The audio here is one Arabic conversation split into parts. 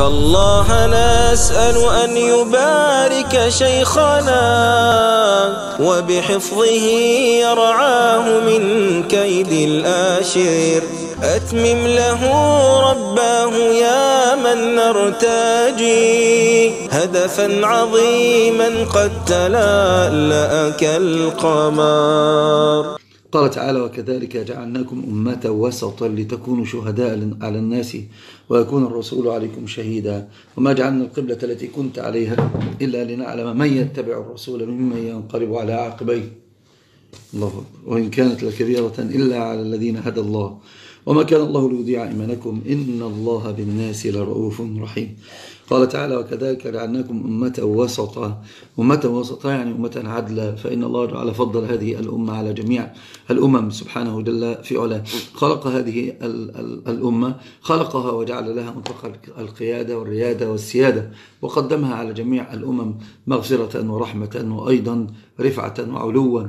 فالله نسأل أن يبارك شيخنا وبحفظه يرعاه من كيد الآشر. أتمم له رباه يا من نرتجي هدفا عظيما قد تلألأ كالقمر. قال تعالى: وكذلك جعلناكم أمة وسطا لتكونوا شهداء على الناس ويكون الرسول عليكم شهيدا وما جعلنا القبلة التي كنت عليها إلا لنعلم من يتبع الرسول ممن ينقلب على عقبيه. الله أكبر. وإن كانت لكبيرة إلا على الذين هدى الله وما كان الله ليضيع إيمانكم إن الله بالناس لرؤوف رحيم. قال تعالى: وكذلك جعلناكم أمة وسطا. أمة وسطا يعني أمة عدلا، فإن الله تعالى فضل هذه الأمة على جميع الأمم سبحانه جل في علاه. خلق هذه الأمة، خلقها وجعل لها منطقة القيادة والريادة والسيادة، وقدمها على جميع الأمم مغفرة ورحمة وأيضا رفعة وعلوا.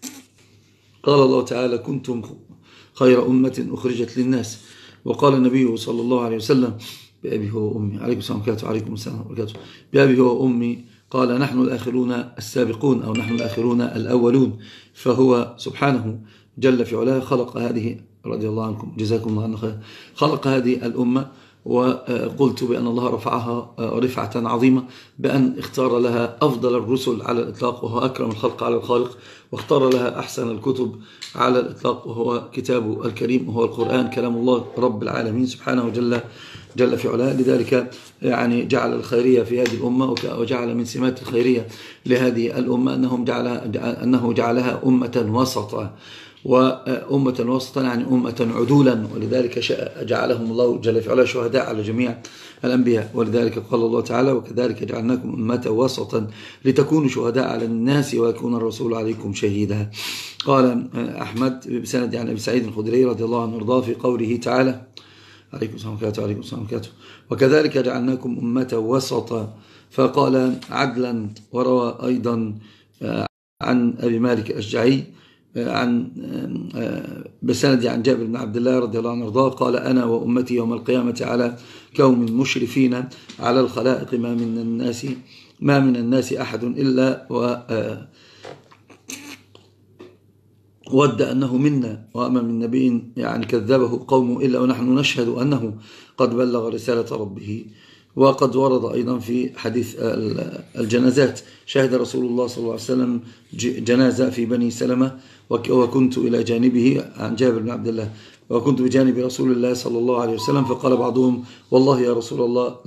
قال الله تعالى: كنتم خير أمة أخرجت للناس. وقال النبي صلى الله عليه وسلم: بأبي هو وأمي، عليكم السلام عليكم السلام وبركاته، بأبي هو وأمي، قال: نحن الآخرون السابقون أو نحن الآخرون الأولون. فهو سبحانه جل في علاه خلق هذه، رضي الله عنكم جزاكم الله عنه خير، خلق هذه الأمة، وقلت بأن الله رفعها رفعة عظيمة بأن اختار لها أفضل الرسل على الإطلاق وهو أكرم الخلق على الخالق، واختار لها أحسن الكتب على الإطلاق وهو كتابه الكريم وهو القرآن كلام الله رب العالمين سبحانه جل في علاه. لذلك يعني جعل الخيرية في هذه الأمة، وجعل من سمات الخيرية لهذه الأمة أنه جعلها أمة وسطا. وأمة وسطا يعني أمة عدولا، ولذلك جعلهم الله جل في علاه شهداء على جميع الأنبياء. ولذلك قال الله تعالى: وكذلك جعلناكم أمة وسطا لتكونوا شهداء على الناس ويكون الرسول عليكم شهيدا. قال أحمد بسند عن أبي سعيد الخدري رضي الله عنه وارضاه في قوله تعالى: عليكم السلام عليكم السلام وكذلك جعلناكم أمة وسطا، فقال عدلا. وروى أيضا عن أبي مالك الأشجعي عن بسند عن جابر بن عبد الله رضي الله عنه وارضاه قال: أنا وأمتي يوم القيامة على كوم مشرفين على الخلائق ما من الناس أحد إلا ود أنه منا، وأما من نبي يعني كذبه قومه إلا ونحن نشهد أنه قد بلغ رسالة ربه. وقد ورد أيضا في حديث الجنازات: شهد رسول الله صلى الله عليه وسلم جنازة في بني سلمة وكنت إلى جانبه، عن جابر بن عبد الله، وكنت بجانب رسول الله صلى الله عليه وسلم، فقال بعضهم: والله يا رسول الله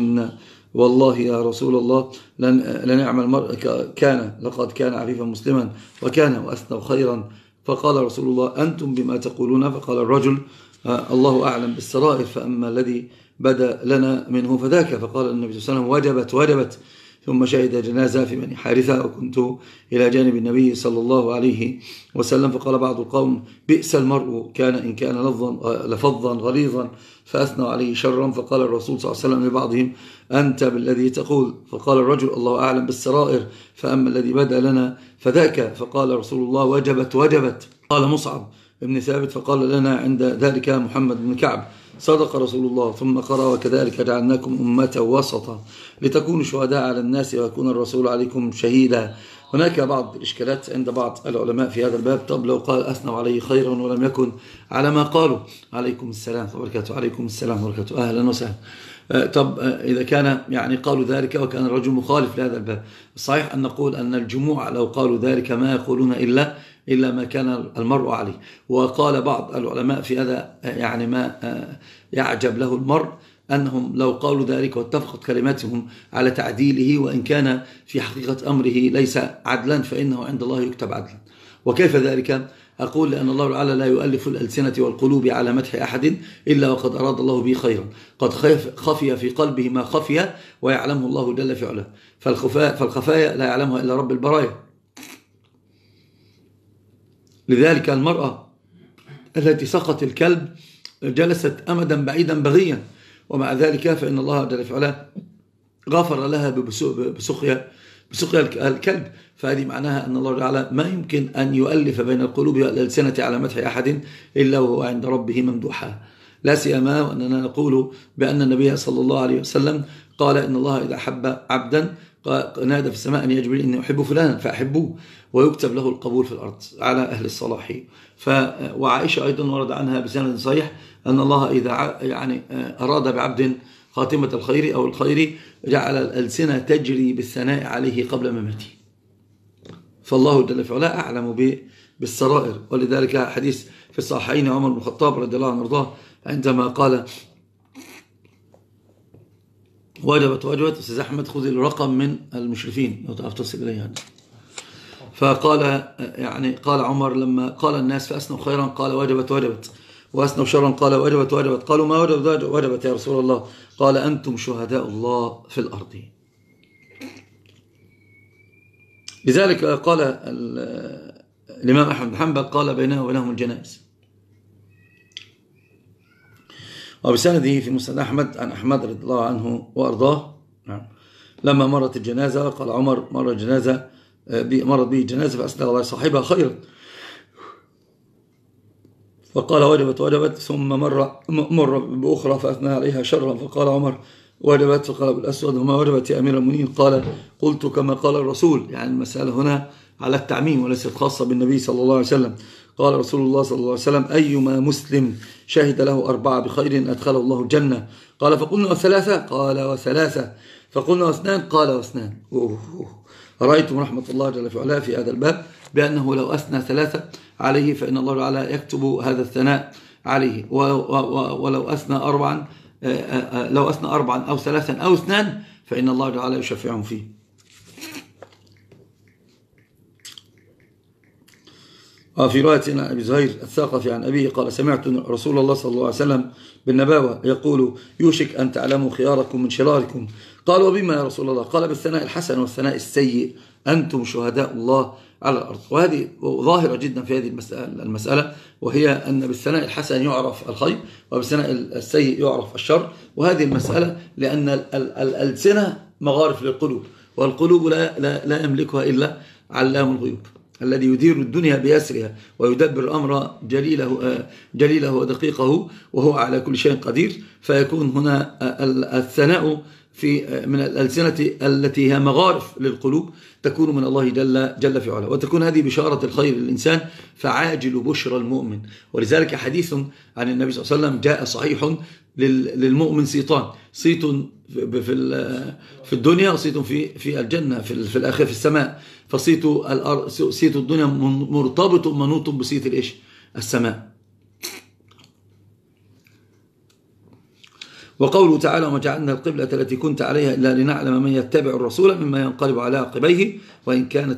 والله يا رسول الله لنعم المرء لقد كان عفيفا مسلما وكان وأثنى خيرا. فقال رسول الله: أنتم بما تقولون. فقال الرجل: الله أعلم بالسرائر، فأما الذي بدا لنا منه فذاك. فقال النبي صلى الله عليه وسلم: وجبت. ثم شهد جنازة في بني حارثة وكنت إلى جانب النبي صلى الله عليه وسلم. فقال بعض القوم: بئس المرء كان إن كان لفظا غليظا، فأثنوا عليه شرا. فقال الرسول صلى الله عليه وسلم لبعضهم: أنت بالذي تقول. فقال الرجل: الله أعلم بالسرائر، فأما الذي بدا لنا فذاك. فقال رسول الله: وجبت. قال مصعب بن ثابت: فقال لنا عند ذلك محمد بن كعب: صدق رسول الله. ثم قرأ: وكذلك جعلناكم أمة وسطا لتكونوا شهداء على الناس ويكون الرسول عليكم شهيدا. هناك بعض الإشكالات عند بعض العلماء في هذا الباب. طب لو قال أثنوا عليه خيرا ولم يكن على ما قالوا، عليكم السلام وبركاته، عليكم السلام وبركاته، أهلا وسهلا. طب إذا كان يعني قالوا ذلك وكان الرجل مخالف لهذا الباب، الصحيح أن نقول أن الجموع لو قالوا ذلك ما يقولون إلا ما كان المرء عليه. وقال بعض العلماء في هذا يعني ما يعجب له المرء، أنهم لو قالوا ذلك واتفقت كلماتهم على تعديله وإن كان في حقيقة أمره ليس عدلا فإنه عند الله يكتب عدلا. وكيف ذلك؟ أقول لأن الله تعالى لا يؤلف الألسنة والقلوب على مدح أحد إلا وقد أراد الله به خيرا، قد خفي في قلبه ما خفي ويعلمه الله جل في علاه، فالخفايا لا يعلمها إلا رب البرايا. لذلك المرأة التي سقط الكلب جلست أمدا بعيدا بغيا، ومع ذلك فإن الله جل في علاه غفر لها بسقيا الكلب. فهذه معناها أن الله تعالى ما يمكن أن يؤلف بين القلوب والألسنة على مدح أحد إلا وهو عند ربه ممدوحا. لا سيما وأننا نقول بأن النبي صلى الله عليه وسلم قال إن الله إذا أحب عبدا نادى في السماء أن يا جبريل إني أحب فلانا فأحبوه ويكتب له القبول في الأرض على أهل الصلاح. وعائشة أيضا ورد عنها بسند صحيح أن الله إذا يعني أراد بعبد خاتمة الخير أو الخير جعل الألسنة تجري بالثناء عليه قبل مماته. فالله جل في علاه أعلم بالسرائر. ولذلك حديث في الصحيحين عمر بن الخطاب رضي الله عنه وارضاه عندما قال وجبت أستاذ أحمد خذ الرقم من المشرفين لو تعرف تصل إليه يعني. فقال يعني قال عمر لما قال الناس فأثنوا خيرا قال وجبت وأثنوا شرا قال وجبت قالوا ما وجبت يا رسول الله قال أنتم شهداء الله في الأرض. لذلك قال الإمام أحمد بن حنبل قال بيننا وبينهم الجنائز. وبسنده في مسند أحمد عن أحمد رضي الله عنه وأرضاه لما مرت الجنازة قال عمر مرت به الجنازة فأثنى الله صاحبها خيرا فقال وجبت ثم مر بأخرى فأثنى عليها شرا فقال عمر وجبت فقال أبو الأسود وما وجبت يا أمير المؤمنين قال قلت كما قال الرسول. يعني المسألة هنا على التعميم وليست خاصة بالنبي صلى الله عليه وسلم. قال رسول الله صلى الله عليه وسلم أيما مسلم شهد له 4 بخير أدخله الله الجنة. قال فقلنا وثلاثة قال وثلاثة فقلنا واثنان قال واثنان. رأيتم رحمة الله جل في علاه في هذا الباب بأنه لو أثنى 3 عليه فإن الله تعالى يكتب هذا الثناء عليه ولو أثنى 4 أو 3 أو 2 فإن الله تعالى يشفعهم فيه. وفي رواية عن أبي زهير الثقفي عن أبيه قال سمعت رسول الله صلى الله عليه وسلم بالنباوة يقول يوشك أن تعلموا خياركم من شراركم. قال وبما يا رسول الله؟ قال بالثناء الحسن والثناء السيء أنتم شهداء الله على الأرض. وهذه ظاهرة جدا في هذه المسألة وهي أن بالثناء الحسن يعرف الخير وبالثناء السيء يعرف الشر. وهذه المسألة لأن الألسنة مغارف للقلوب والقلوب لا يملكها إلا علام الغيوب الذي يدير الدنيا بيسرها ويدبر الأمر جليله ودقيقه وهو على كل شيء قدير. فيكون هنا الثناء من الألسنة التي هي مغارف للقلوب تكون من الله جل في علاه وتكون هذه بشارة الخير للإنسان فعاجل بشرى المؤمن. ولذلك حديث عن النبي صلى الله عليه وسلم جاء صحيح للمؤمن صيتان صيت في الدنيا وصيت في الجنة في الآخرة في السماء. فصيت الدنيا مرتبط منوط بصيت الإيش السماء. وقوله تعالى وما جعلنا القبلة التي كنت عليها إلا لنعلم من يتبع الرسول مما ينقلب على عقبيه وإن كانت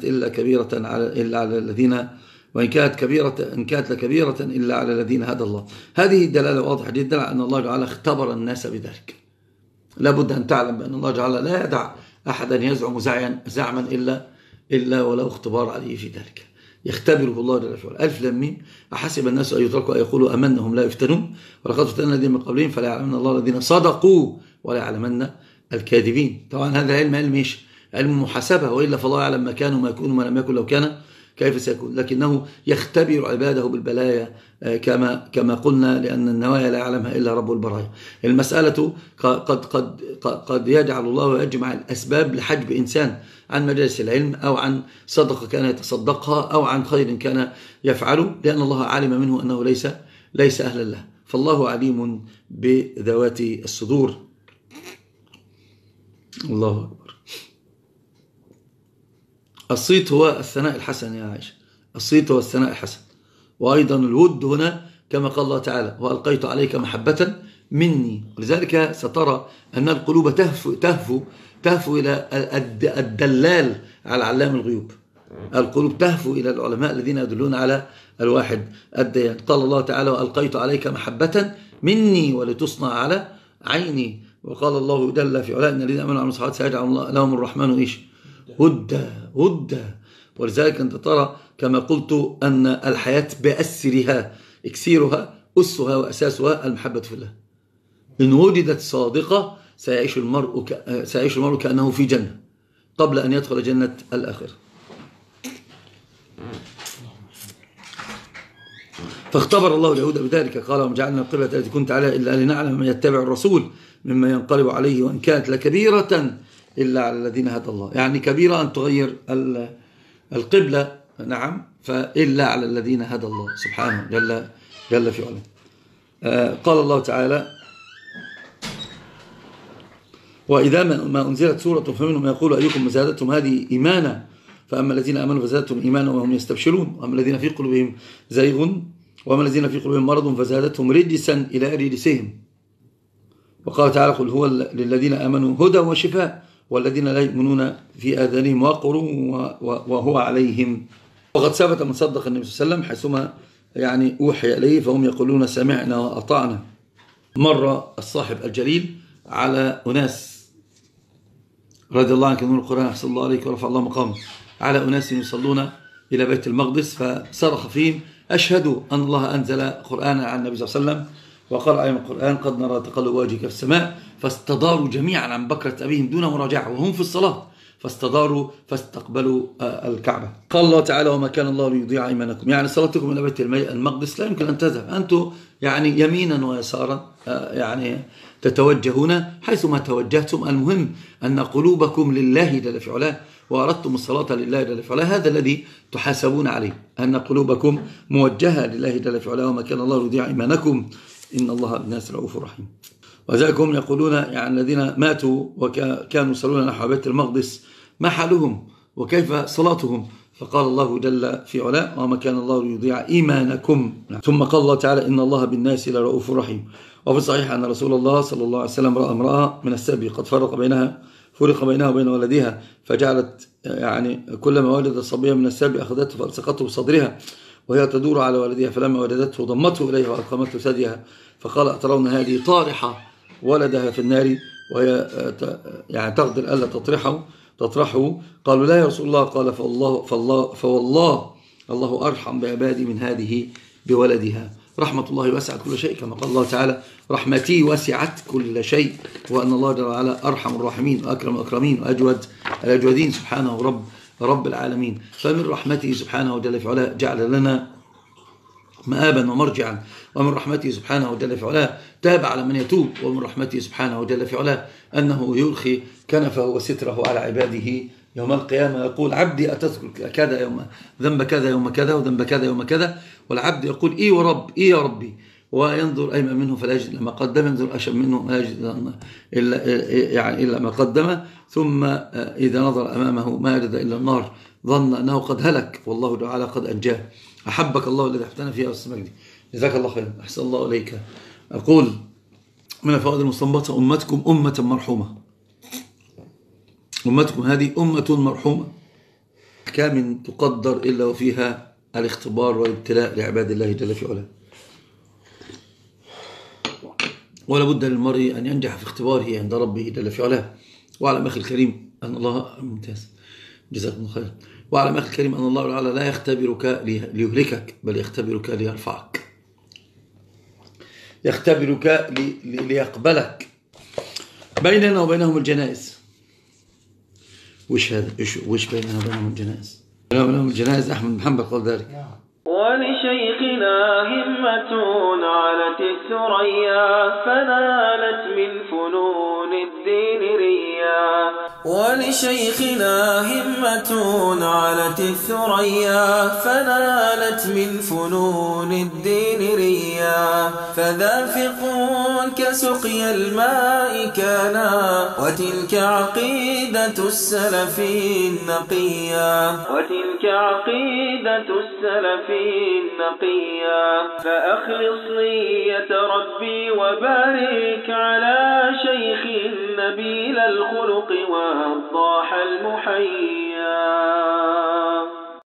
لكبيرة إلا على الذين هدى الله. هذه الدلالة واضحة جدا على أن الله تعالى اختبر الناس بذلك. لابد أن تعلم بأن الله تعالى لا يدع أحدا يزعم زعما إلا ولو اختبار عليه في ذلك يختبره الله جل وعلا. ألف لام ميم أحسب الناس أن يتركوا أن يقولوا آمنا هم لا يفتنون ولقد فتنا الذين من قبلهم فلا يعلمن الله الذين صدقوا ولا يعلمن الكاذبين. طبعا هذا علم علم محاسبة وإلا فالله يعلم ما كان وما يكون وما لم يكن لو كان كيف سيكون. لكنه يختبر عباده بالبلايا كما قلنا لأن النوايا لا يعلمها إلا رب البرايا. المسألة قد يجعل الله ويجمع الأسباب لحجب إنسان عن مجالس العلم أو عن صدقة كان يتصدقها أو عن خير كان يفعله لأن الله علم منه أنه ليس أهلا له. فالله عليم بذوات الصدور. الله أكبر. الصيت هو الثناء الحسن يا عائشة. الصيت هو الثناء الحسن. وأيضا الود هنا كما قال الله تعالى وألقيت عليك محبة مني. ولذلك سترى أن القلوب تهفو إلى الدلال على علام الغيوب. القلوب تهفو إلى العلماء الذين يدلون على الواحد الديان. قال الله تعالى وألقيت عليك محبة مني ولتصنع على عيني. وقال الله جل في علاه إن الذين آمنوا وعملوا الصالحات سيجعل لهم الرحمن إيش ودا. ولذلك أنت ترى كما قلت أن الحياة بأسرها إكسيرها أسها وأساسها المحبة في الله. إن وجدت صادقة سيعيش المرء كأنه في جنة قبل أن يدخل جنة الآخرة. فاختبر الله اليهود بذلك، قال وما جعلنا القبلة التي كنت عليها إلا لنعلم من يتبع الرسول مما ينقلب عليه وإن كانت لكبيرة إلا على الذين هدى الله. يعني كبيرة أن تغير القبلة، نعم، فإلا على الذين هدى الله سبحانه جل في علاه. قال الله تعالى وإذا ما أنزلت سورة فمنهم يقول أيكم زادتهم هذه إيمانا فأما الذين آمنوا فزادتهم إيمانا وهم يستبشرون وأما الذين في قلوبهم زيغ وأما الذين في قلوبهم مرض فزادتهم رجسا إلى رجسهم. وقال تعالى قل هو للذين آمنوا هدى وشفاء والذين لا يؤمنون في آذانهم وقر وهو عليهم. وقد ثبت من صدق النبي صلى الله عليه وسلم حيثما يعني أوحي إليه فهم يقولون سمعنا وأطعنا. مر الصاحب الجليل على أناس رضي الله عنك من القرآن أحسن الله عليك ورفع الله مقامه، على أناس يصلون إلى بيت المقدس فصرخ فيهم أشهد أن الله أنزل قرآنا على النبي صلى الله عليه وسلم وقرأ عليهم القرآن قد نرى تقلب وجهك في السماء، فاستداروا جميعا عن بكرة أبيهم دون مراجعة وهم في الصلاة، فاستداروا فاستقبلوا الكعبة. قال الله تعالى وما كان الله ليضيع إيمانكم، يعني صلاتكم إلى بيت المقدس لا يمكن أن تذهب، أنتم يعني يمينا ويسارا يعني تتوجهون حيثما توجهتم، المهم أن قلوبكم لله جل في علاه وأردتم الصلاة لله جل في علاه، هذا الذي تحاسبون عليه، أن قلوبكم موجهة لله جل في علاه وما كان الله ليضيع إيمانكم إن الله بالناس رؤوف رحيم. وذلك هم يقولون يعني الذين ماتوا وكانوا يصلون نحو بيت المقدس ما حالهم وكيف صلاتهم، فقال الله جل في علاه وما كان الله ليضيع إيمانكم. ثم قال الله تعالى إن الله بالناس لرؤوف رحيم. وفي الصحيح أن رسول الله صلى الله عليه وسلم رأى امرأة من السبي قد فرق بينها وبين ولدها فجعلت يعني كلما ولد صبيا من السبي أخذته فألصقته بصدرها وهي تدور على ولدها فلما ولدته ضمته إليها وألقمته ثديها فقال أترون هذه طارحة ولدها في النار وهي يعني تقدر ألا تطرحه. قالوا لا يا رسول الله، قال فوالله الله أرحم بعبادي من هذه بولدها. رحمة الله وسعت كل شيء كما قال الله تعالى رحمتي وسعت كل شيء، وأن الله جل وعلا أرحم الراحمين وأكرم الأكرمين وأجود الأجودين سبحانه رب العالمين. فمن رحمته سبحانه جل في علاه جعل لنا مآبا ومرجعا، ومن رحمته سبحانه جل في علاه تاب على من يتوب، ومن رحمته سبحانه جل في علاه أنه يرخي كنفه وستره على عباده يوم القيامة، يقول عبدي أتذكر كذا يوم ذنب كذا يوم كذا وذنب كذا يوم كذا، والعبد يقول إيه ورب إيه يا ربي، وينظر أيمن منه فلا يجد ما قدم، ينظر أشم منه ما يجد إلا ما قدم، ثم إذا نظر أمامه ما يجد إلا النار ظن أنه قد هلك والله تعالى قد أنجاه. أحبك الله الذي أحبتنا فيها والسمجد. جزاك الله خيرا أحسن الله إليك. أقول من الفوائد المستنبطة أمتكم أمة مرحومة، أمتكم هذه أمة مرحومة، أحكام تقدر إلا وفيها الاختبار والابتلاء لعباد الله جل في علاه، ولا بد للمرء أن ينجح في اختباره عند ربه جل في علاه. وعلى أخي الكريم أن الله ممتاز جزاكم الله خير. وعلى أخي الكريم أن الله تعالى لا يختبرك ليهلكك بل يختبرك ليرفعك، يختبرك ليقبلك. بيننا وبينهم الجنائز. وش هذا؟ وش بيننا وبينهم الجنائز؟ بيننا وبينهم الجنائز أحمد محمد قال ذلك. ولشيخنا همة علت الثريا فنالت من فنون الدين ريا، ولشيخنا همة علت الثريا فنالت من فنون الدين ريا، فذافق كسقي الماء كان وتلك عقيدة السلف النقيا، وتلك عقيدة السلف النقيا. فأخلص نية ربي وبارك على شيخ نبيل الخلق والضاح المحيا.